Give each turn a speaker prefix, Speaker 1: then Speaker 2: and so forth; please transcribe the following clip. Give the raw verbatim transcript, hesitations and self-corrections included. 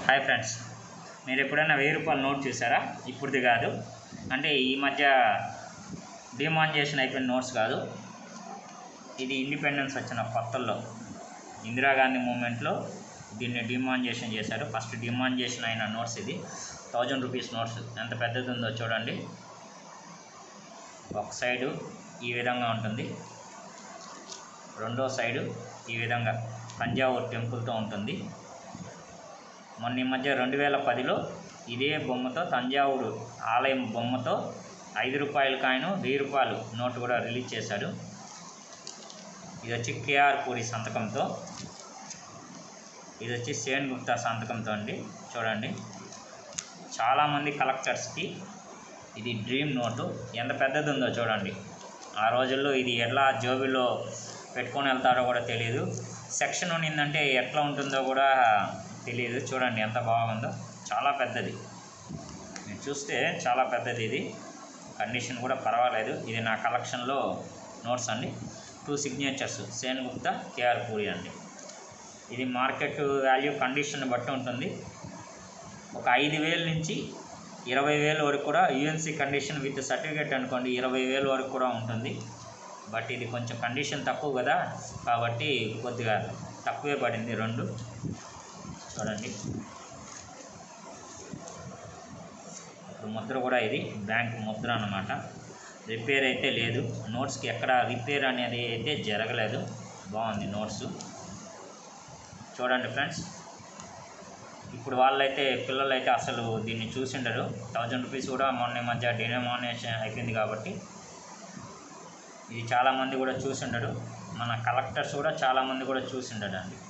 Speaker 1: Hi friends, మీరు ఎప్పుడైనా వెయ్యి రూపాయల నోట్ చూసారా? ఇప్పుడుది కాదు, అంటే ఈ మధ్య డిమానిటైజేషన్ అయిపోయిన నోట్స్ కాదు. ఇది ఇండిపెండెన్స్ వచ్చిన కొత్తల్లో ఇందిరాగాంధీ మూమెంట్లో దీన్ని డిమానిటైజేషన్ చేశారు. ఫస్ట్ డిమానిటైజేషన్ అయిన నోట్స్ ఇది. థౌజండ్ రూపీస్ నోట్స్ ఎంత పెద్దది ఉందో చూడండి. ఒక సైడు ఈ విధంగా ఉంటుంది, రెండో సైడు ఈ విధంగా తంజావూరు టెంపుల్తో ఉంటుంది. మొన్న ఈ మధ్య రెండు వేల పదిలో ఇదే బొమ్మతో తంజావూరు ఆలయం బొమ్మతో ఐదు రూపాయల కాయిన్ వెయ్యి రూపాయలు నోటు కూడా రిలీజ్ చేశారు. ఇది వచ్చి కేఆర్ పూరి సంతకంతో, ఇది వచ్చి సేన్ గుప్తా సంతకంతో అండి. చూడండి, చాలామంది కలెక్టర్స్కి ఇది డ్రీమ్ నోటు. ఎంత పెద్దది ఉందో చూడండి. ఆ రోజుల్లో ఇది ఎట్లా జోబిలో పెట్టుకొని వెళ్తారో కూడా తెలియదు. సెక్షన్ ఉన్నిందంటే ఎట్లా ఉంటుందో కూడా తెలియదు. చూడండి ఎంత బాగుందో, చాలా పెద్దది. మీరు చూస్తే చాలా పెద్దది. ఇది కండిషన్ కూడా పర్వాలేదు. ఇది నా కలెక్షన్లో నోట్స్ అండి. Two signatures Sen Gupta, K R Puri అండి. ఇది మార్కెట్ వాల్యూ కండిషన్ బట్టి ఉంటుంది. ఒక ఐదు వేల నుంచి ఇరవై వేల వరకు కూడా యూఎన్సీ కండిషన్ విత్ సర్టిఫికేట్ అనుకోండి, ఇరవై వేల వరకు కూడా ఉంటుంది. బట్ ఇది కొంచెం కండిషన్ తక్కువ కదా, కాబట్టి కొద్దిగా తక్కువే పడింది రెండు. చూడండి, ఇప్పుడు ముద్ర కూడా ఇది బ్యాంక్ ముద్ర అన్నమాట. రిపేర్ అయితే లేదు నోట్స్కి, ఎక్కడ రిపేర్ అనేది అయితే జరగలేదు. బాగుంది నోట్స్. చూడండి ఫ్రెండ్స్, ఇప్పుడు వాళ్ళైతే పిల్లలైతే అసలు దీన్ని చూసిండరు. థౌజండ్ రూపీస్ కూడా మొన్న మధ్య డినామినేషన్ అయిపోయింది కాబట్టి ఇది చాలామంది కూడా చూసిండరు. మన కలెక్టర్స్ కూడా చాలామంది కూడా చూసిండరు అండి.